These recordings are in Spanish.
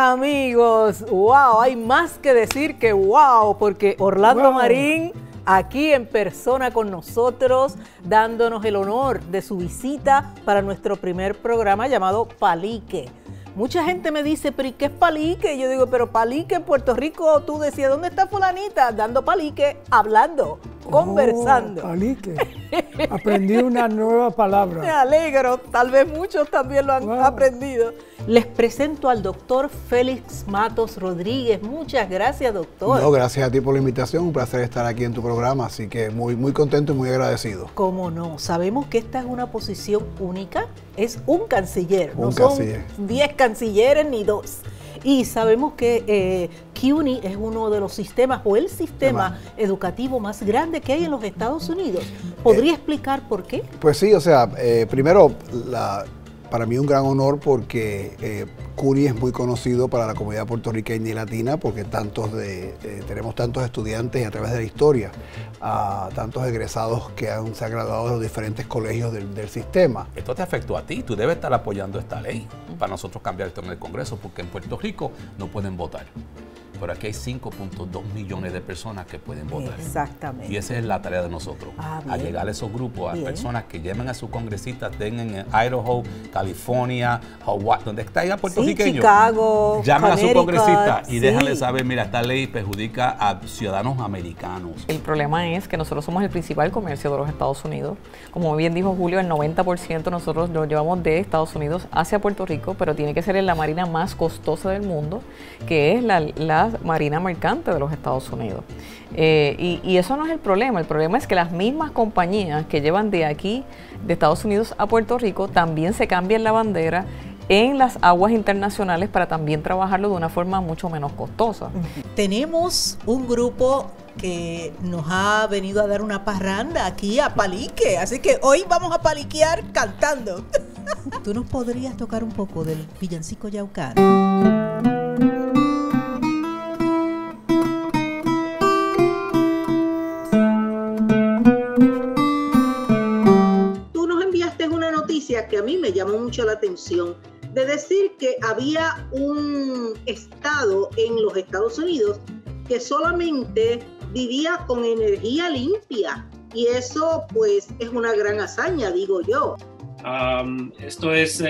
Amigos, wow, hay más que decir que wow, porque Orlando Marín aquí en persona con nosotros, dándonos el honor de su visita para nuestro primer programa llamado Palique. Mucha gente me dice, pero ¿y qué es palique? Y yo digo, pero palique en Puerto Rico, tú decías, ¿dónde está fulanita? Dando palique, hablando, conversando. Palique. Aprendí una nueva palabra. Me alegro, tal vez muchos también lo han aprendido. Les presento al doctor Félix Matos Rodríguez. Muchas gracias, doctor. No, gracias a ti por la invitación. Un placer estar aquí en tu programa, así que muy contento y muy agradecido. ¿Cómo no? Sabemos que esta es una posición única. Es un canciller, no canciller. Son 10 cancilleres ni 2. Y sabemos que CUNY es uno de los sistemas o el sistema educativo más grande que hay en los Estados Unidos. ¿Podría explicar por qué? Pues sí, o sea, primero, para mí un gran honor porque CUNY es muy conocido para la comunidad puertorriqueña y latina porque tenemos tantos estudiantes y a través de la historia, tantos egresados que se han graduado de los diferentes colegios del sistema. Esto te afectó a ti, tú debes estar apoyando esta ley para nosotros cambiar esto en el Congreso porque en Puerto Rico no pueden votar. Pero aquí hay 5.2 millones de personas que pueden votar. Exactamente. Y esa es la tarea de nosotros, a llegar a esos grupos, a personas que llamen a sus congresistas, tengan en Idaho, California, Hawaii, donde está allá puertorriqueño. Chicago, llamen a sus congresistas y déjale saber, mira, esta ley perjudica a ciudadanos americanos. El problema es que nosotros somos el principal comercio de los Estados Unidos. Como bien dijo Julio, el 90% nosotros lo llevamos de Estados Unidos hacia Puerto Rico, pero tiene que ser en la marina más costosa del mundo, que es la marina mercante de los Estados Unidos. Y eso no es el problema es que las mismas compañías que llevan de aquí, de Estados Unidos a Puerto Rico, también se cambian la bandera en las aguas internacionales para también trabajarlo de una forma mucho menos costosa. Tenemos un grupo que nos ha venido a dar una parranda aquí a Palique, así que hoy vamos a paliquear cantando. ¿Tú nos podrías tocar un poco del villancico yaucano? Que a mí me llamó mucho la atención, de decir que había un estado en los Estados Unidos que solamente vivía con energía limpia, y eso pues es una gran hazaña, digo yo. Esto es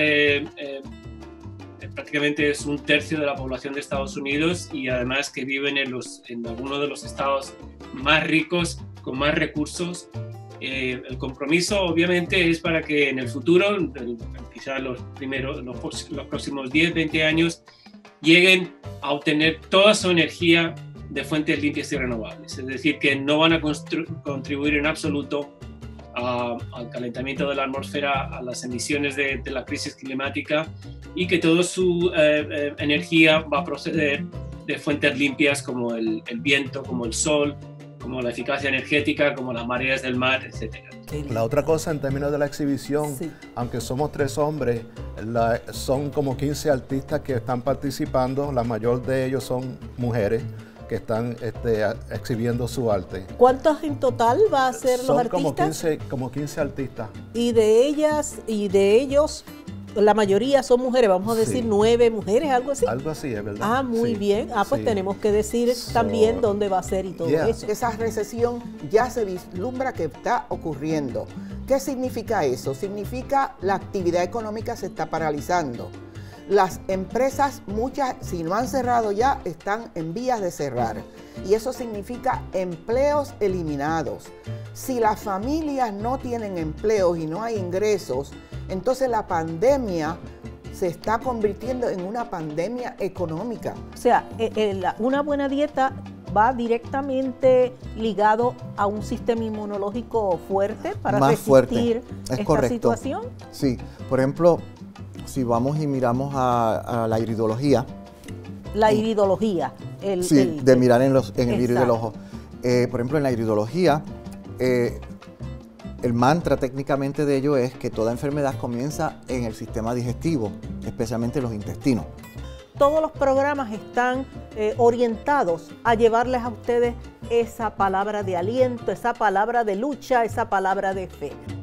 prácticamente es 1/3 de la población de Estados Unidos, y además que viven en algunos de los estados más ricos, con más recursos. El compromiso obviamente es para que en el futuro, quizás los próximos 10, 20 años, lleguen a obtener toda su energía de fuentes limpias y renovables. Es decir, que no van a contribuir en absoluto al calentamiento de la atmósfera, a las emisiones de la crisis climática, y que toda su energía va a proceder de fuentes limpias como el viento, como el sol, como la eficacia energética, como las mareas del mar, etc. La otra cosa en términos de la exhibición, aunque somos 3 hombres, son como 15 artistas que están participando, la mayor de ellos son mujeres que están exhibiendo su arte. ¿Cuántos en total va a ser los artistas? Son como 15 artistas. Y de ellas y de ellos, la mayoría son mujeres, vamos a decir 9 mujeres, algo así. Algo así, es verdad. Muy bien. Pues tenemos que decir también dónde va a ser y todo eso. Esa recesión ya se vislumbra que está ocurriendo. ¿Qué significa eso? Significa la actividad económica se está paralizando. Las empresas, muchas, si no han cerrado ya, están en vías de cerrar. Y eso significa empleos eliminados. Si las familias no tienen empleos y no hay ingresos, entonces la pandemia se está convirtiendo en una pandemia económica. O sea, una buena dieta va directamente ligado a un sistema inmunológico fuerte para resistir esta situación. Sí, por ejemplo, si vamos y miramos a la iridología. La iridología. De mirar en el iris del ojo. Por ejemplo, en la iridología, el mantra técnicamente de ello es que toda enfermedad comienza en el sistema digestivo, especialmente los intestinos. Todos los programas están orientados a llevarles a ustedes esa palabra de aliento, esa palabra de lucha, esa palabra de fe.